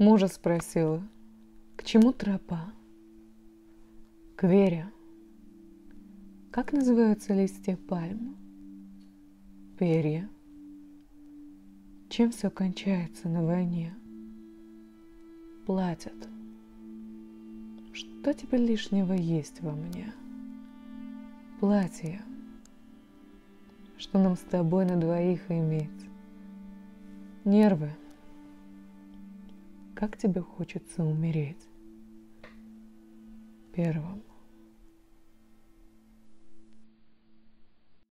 Мужа спросила, к чему тропа? К вере. Как называются листья пальм? Перья. Чем все кончается на войне? Платят. Что тебе лишнего есть во мне? Платье. Что нам с тобой на двоих иметь? Нервы. Как тебе хочется умереть? Первым.